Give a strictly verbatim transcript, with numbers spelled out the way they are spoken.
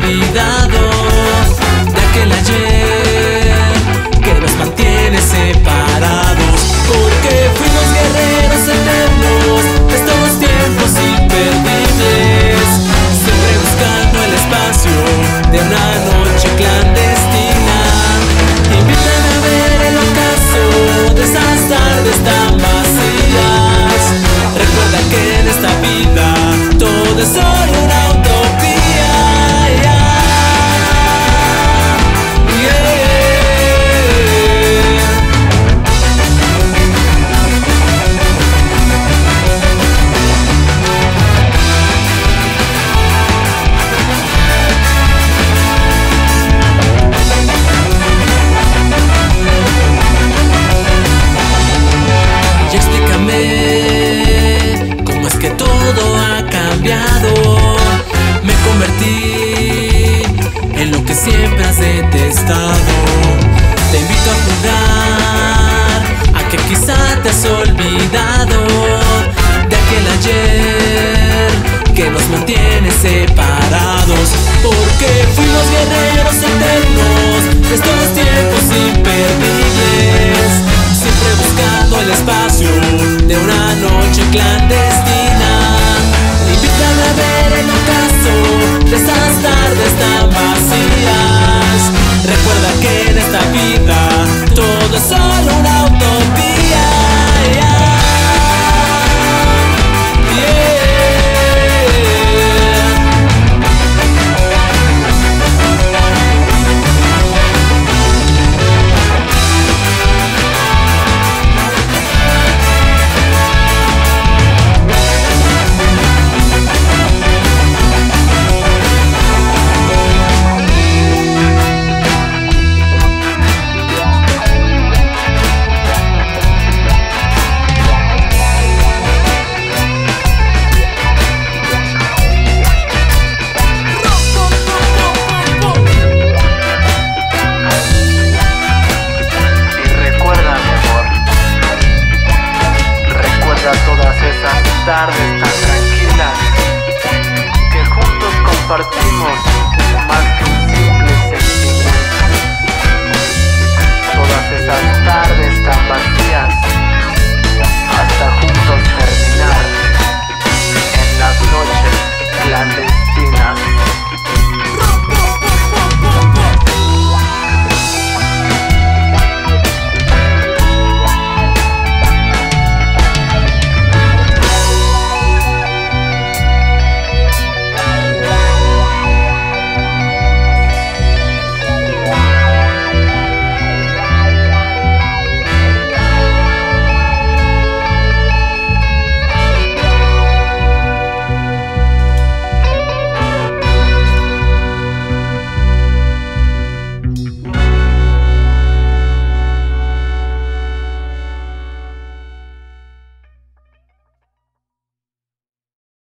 olvidado de aquel ayer que nos mantiene separados, porque fuimos guerreros eternos de estos tiempos imperdibles, siempre buscando el espacio de una noche clandestina. Invítame a ver el ocaso de esas tardes tan vacías. Recuerda que en esta vida todo es solo una utopía. Yeah. Y explícame cómo es que todo ha cambiado. Me convertí en lo que siempre has detestado. Te invito a jugar a que quizá te has olvidado de aquel ayer que nos mantiene separados, porque fuimos guerreros eternos de estos tiempos imperdibles, siempre buscando el espacio de una noche clandestina. Invítame a ver el ocaso de esas tardes tan vacías. Recuerda que en esta vida todo es solo una utopía. Yeah. Yeah. Tardes tan tranquilas que juntos compartimos.